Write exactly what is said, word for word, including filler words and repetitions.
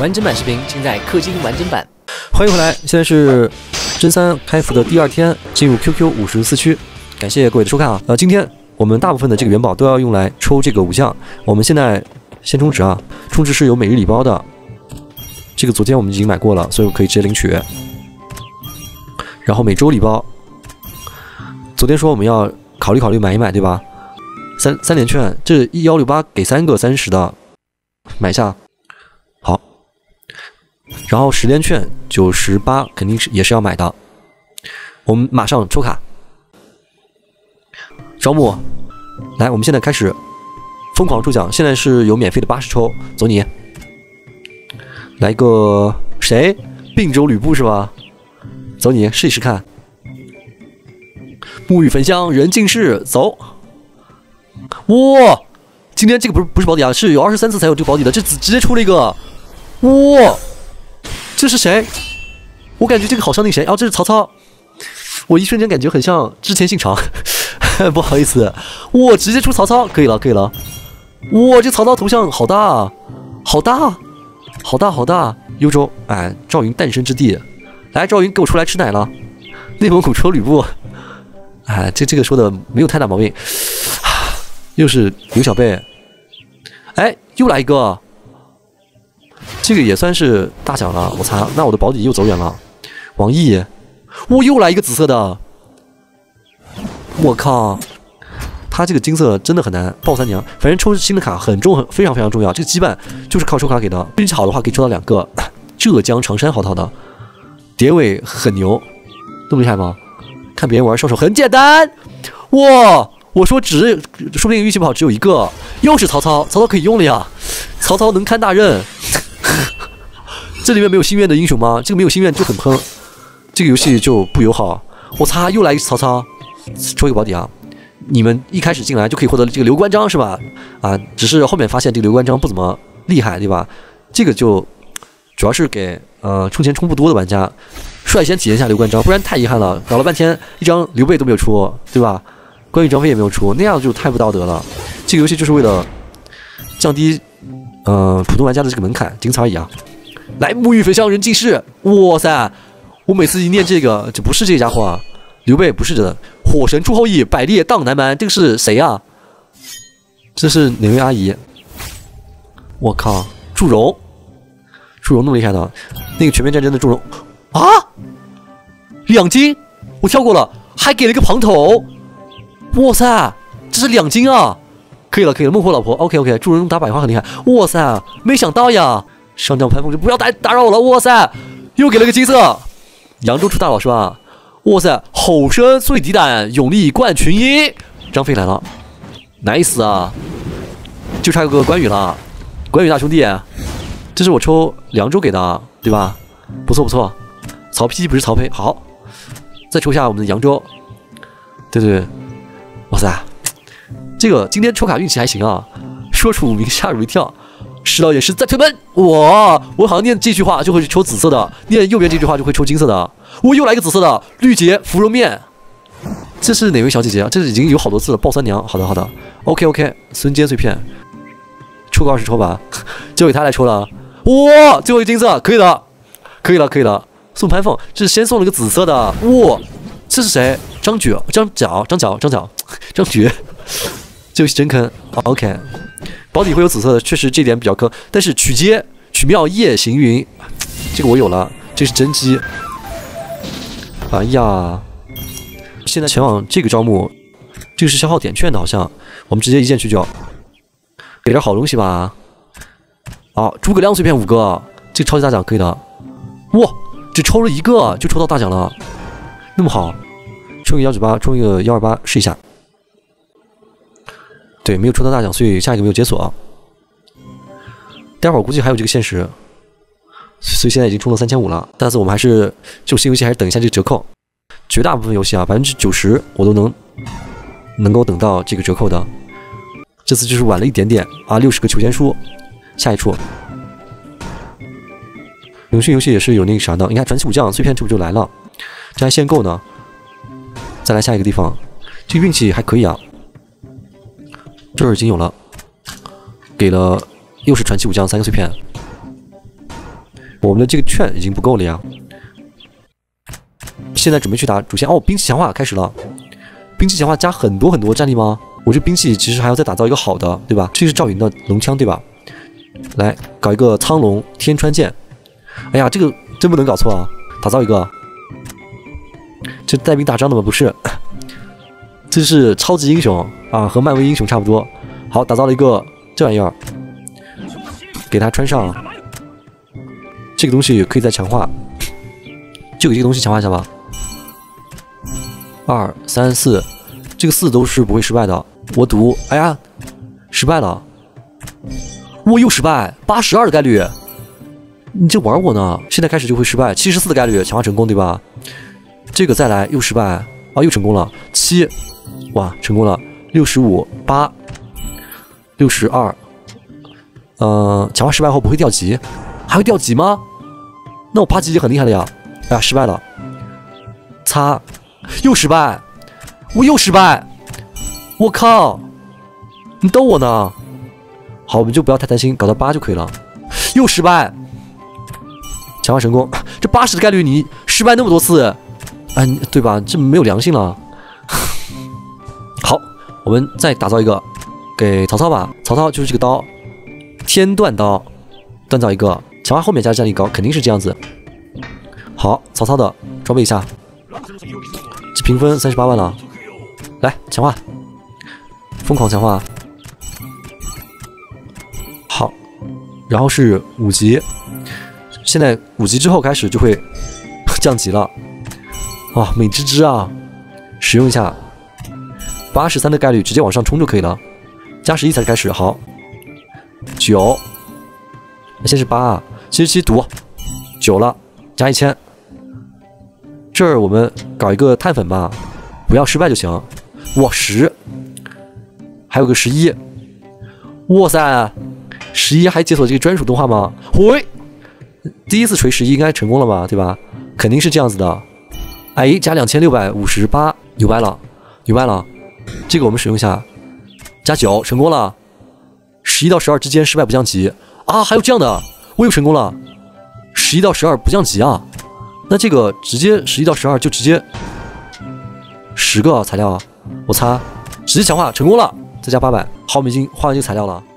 完整版视频尽在氪金完整版。 欢迎回来，现在是真三开服的第二天，进入 Q Q 五十四区。感谢各位的收看啊！呃，今天我们大部分的这个元宝都要用来抽这个武将。我们现在先充值啊，充值是有每日礼包的。这个昨天我们已经买过了，所以我可以直接领取。然后每周礼包，昨天说我们要考虑考虑买一买，对吧？三三连券，这一幺六八给三个三十的，买一下。好。然后十连券九十八肯定是也是要买的。我们马上抽卡。招募，来，我们现在开始疯狂抽奖，现在是有免费的八十抽，走你。来个谁？并州吕布是吧？走你，试一试看。沐浴焚香，人尽世，走。哇，今天这个不是不是保底啊，是有二十三次才有这个保底的，这直直接出了一个。哇，这是谁？我感觉这个好像那谁哦，这是曹操。我一瞬间感觉很像之前信长。不好意思，哇，直接出曹操，可以了，可以了。哇，这曹操头像好大，好大，好大，好大。幽州，哎，赵云诞生之地，来，赵云给我出来吃奶了。内蒙古抽吕布，哎，这这个说的没有太大毛病。又是刘小贝，哎，又来一个，这个也算是大奖了。我擦，那我的保底又走远了。王毅，哇，又来一个紫色的。我靠，他这个金色真的很难爆三娘。反正抽新的卡很重，很非常非常重要。这个羁绊就是靠抽卡给的，运气好的话可以抽到两个。浙江常山好套的，典韦很牛，这么厉害吗？看别人玩上手很简单。哇，我说只说不定运气不好只有一个，又是曹操，曹操可以用了呀。曹操能堪大任。这里面没有心愿的英雄吗？这个没有心愿就很坑，这个游戏就不友好。我擦，又来一个曹操。抽一个保底啊！你们一开始进来就可以获得这个刘关张是吧？啊，只是后面发现这个刘关张不怎么厉害，对吧？这个就主要是给呃充钱充不多的玩家率先体验一下刘关张，不然太遗憾了。搞了半天一张刘备都没有出，对吧？关羽张飞也没有出，那样就太不道德了。这个游戏就是为了降低呃普通玩家的这个门槛，仅此而已啊！来，沐浴焚香人尽世，哇塞！我每次一念这个，这不是这家伙啊。刘备不是的，火神出后羿，百猎荡南蛮，这个是谁啊？这是哪位阿姨？我靠，祝融，祝融那么厉害的，那个全面战争的祝融啊，两金，我跳过了，还给了一个庞头，哇塞，这是两金啊！可以了，可以了，孟获老婆 ，OK OK， 祝融打百花很厉害，哇塞，没想到呀，上将潘凤就不要打打扰我了，哇塞，又给了个金色，扬州出大佬是吧？哇塞！吼声碎敌胆，勇力冠群英。张飞来了 ，nice 啊！就差一个关羽了，关羽大兄弟，这是我抽凉州给的，对吧？不错不错，曹丕不是曹丕，好，再抽一下我们的扬州。对对对，哇塞，这个今天抽卡运气还行啊！说出无名，吓人一跳。石老也是在推门，哇！我好像念这句话就会抽紫色的，念右边这句话就会抽金色的。我又来一个紫色的绿杰芙蓉面，这是哪位小姐姐啊？这是已经有好多次了，爆三娘。好的好的 ，OK OK， 孙坚碎片，抽个二十抽吧，交给他来抽了。哇，最后一个金色，可以的，可以了可以了。送潘凤，这是先送了个紫色的，哇，这是谁？张觉、张角、张角、张角、张觉，这游戏真坑。OK， 保底会有紫色的，确实这点比较坑。但是曲街、曲妙、夜行云，这个我有了，这是真机。哎呀，现在前往这个招募，这个是消耗点券的，好像我们直接一键取九，给点好东西吧。好，诸葛亮碎片五个，这个超级大奖可以的。哇，只抽了一个就抽到大奖了，那么好，抽一个幺九八，抽一个幺二八，试一下。对，没有抽到大奖，所以下一个没有解锁。待会儿估计还有这个限时。所以现在已经充了三千五了，但是我们还是就新游戏还是等一下这个折扣。绝大部分游戏啊，百分之九十我都能能够等到这个折扣的。这次就是晚了一点点啊，六十个求签书，下一处。腾讯游戏也是有那个啥的，你看传奇武将碎片这不就来了，这还限购呢。再来下一个地方，这个运气还可以啊。这儿已经有了，给了又是传奇武将三个碎片。 我们的这个券已经不够了呀。现在准备去打主线哦，兵器强化开始了。兵器强化加很多很多战力吗？我这兵器其实还要再打造一个好的，对吧？这是赵云的龙枪，对吧？来搞一个苍龙天川剑。哎呀，这个真不能搞错啊！打造一个，这带兵打仗的吗？不是，这是超级英雄啊，和漫威英雄差不多。好，打造了一个这玩意儿，给它穿上。这个东西可以再强化，就给这个东西强化一下吧。二三四，这个四都是不会失败的。我赌，哎呀，失败了！我又失败，八十二的概率，你这玩我呢？现在开始就会失败，七十四的概率强化成功，对吧？这个再来又失败，啊，又成功了，七，哇，成功了，六十五，八，六十二，呃，强化失败后不会掉级，还会掉级吗？那我八级已经很厉害了呀！哎呀，失败了，擦，又失败，我又失败，我靠，你逗我呢？好，我们就不要太担心，搞到八就可以了。又失败，强化成功，这八十的概率你失败那么多次，哎，对吧？这没有良心了。好，我们再打造一个给曹操吧。曹操就是这个刀，天断刀，锻造一个，强化后面加战力高，肯定是这样子。好，曹操的装备一下，这评分三十八万了，来强化，疯狂强化。好，然后是五级，现在五级之后开始就会降级了。哇、哦，美滋滋啊！使用一下，八十三的概率直接往上冲就可以了，加十一才开始。好，九，先是八啊，七十七毒，九了，加一千。这儿我们搞一个碳粉吧，不要失败就行。哇，十，还有个十一，哇塞，十一还解锁这个专属动画吗？喂，第一次锤十一应该成功了吧，对吧？肯定是这样子的。哎，加两千六百五十八，牛掰了，牛掰了！这个我们使用一下，加九，成功了。十一到十二之间失败不降级啊，还有这样的，我又成功了。十一到十二不降级啊，那这个直接十一到十二就直接十个材料啊，我擦，直接强化成功了，再加八百。好，我们已经换完这个材料了。